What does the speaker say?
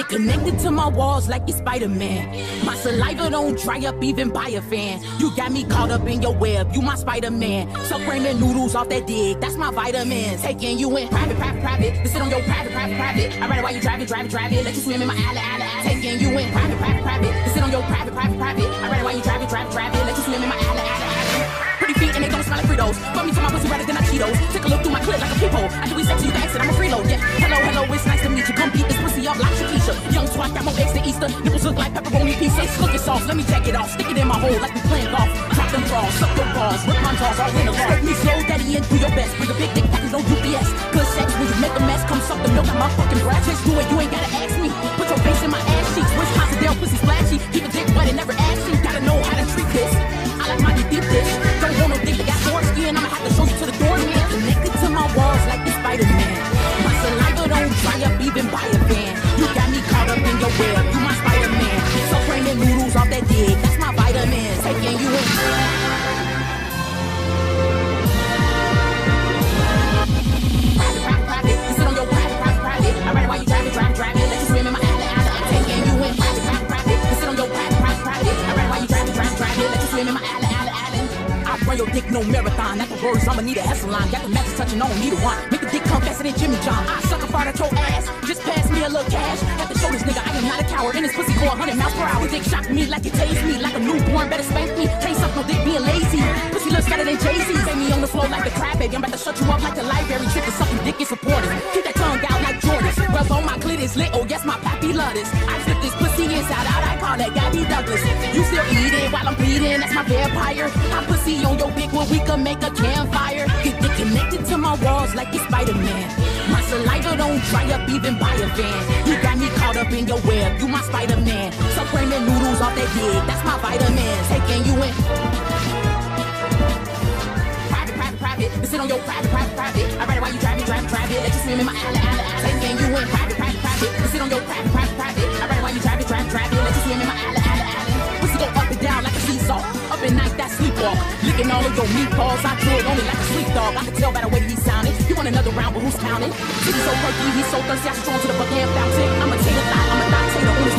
Connected to my walls like you're Spider-Man. My saliva don't dry up even by a fan. You got me caught up in your web, you my Spider-Man. Supreme noodles off that dig, that's my vitamins. Taking you in private, private, private. To sit on your private, private, private. I ride it while you drive it. Let you swim in my alley, alley, alley. Taking you in private, private, private. To sit on your private, private, private. I ride it while you drive it. Let you swim in my alley, alley, alley. Pretty feet and they don't smell like Fritos. Fuck me to my pussy rather than a Cheetos. Take a look through my clip like a peephole. I do we sex, you can exit, I'm a freeload. Yeah, hello, hello, it's nice to meet you. Come beat this pussy up like Shakisha. Young twat, got more eggs than Easter. Nipples look like pepperoni pizza. Look at sauce, let me jack it off. Stick it in my hole like we playing golf. Drop them draws, suck your balls, rip my jaws all in a row. Let me slow daddy and do your best. Bring a big dick package, no UPS. Good sex when you make a mess. Come suck the milk out my fucking breath. Just do it, you ain't gotta ask me. Put your face in my ass cheeks. Wisconsin Dale pussy splashy. Keep a dick wet and never ashy. Gotta know how to treat this. I like my deep dish. Don't want no dick that got sore skin. I'ma have to show you to the door, man. Connected to my walls like the Spider-Man. My saliva don't dry up even by a fan. You got me caught up in your web. You my Spider-Man. Supreme and noodles off that dig. That's my vitamins. Taking you in. Private, private, private. You sit on your private, private, private. I ride it while you drive it. Let you swim in my alley, alley. Taking you in. Private, private, private. You sit on your private, private, private. I ride it while you drive it. Let you swim in my alley, alley, alley. I run your dick, no marathon. After words, I'ma need a Hessalon. Got the matches touching, I don't need a one. Make the dick come faster than Jimmy John. I suck a fart at your ass. Just pass me a little cash. Have to show this nigga I am not a coward. In this pussy go 100 miles per hour. Dick shock me like it tastes me. Like a newborn, better spank me. Can't suck no dick being lazy. Pussy looks better than Jay-Z. Say me on the floor like the crybaby. I'm about to shut you up like the library. Trick to sucking dick is supportive. Keep that tongue out like Jordan. Rub on my clit is lit. Oh yes, my pappy love this. I flip this pussy inside out. I call that Gabby Douglas. You still eat it while I'm bleeding. That's my vampire. I'm pussy on your dick where we can make a campfire. Get connected to my walls like it's Spider-Man. My saliva don't dry up even by a van. You got me caught up in your web. You my Spider-Man. Supreme and noodles off that dig. That's my vitamins. Taking you in. Private, private, private. To sit on your private, private, private. I ride it while you drive it. Let you swim in my alley, alley, alley. Taking you in. Private, private, private. To sit on your private, private, private. I ride it while you drive it. Let you swim in my alley, alley, alley. Pussy go up and down like a seesaw. Up at night, that sleepwalk. Licking all of your meatballs. I do it only like a sleep dog. I can tell by the way he sounded. You want another round, but who's counting? He's so perky, he's so thirsty. I should throw him to the Buckingham fountain. I'm a tater thought, I'm a thought tater on his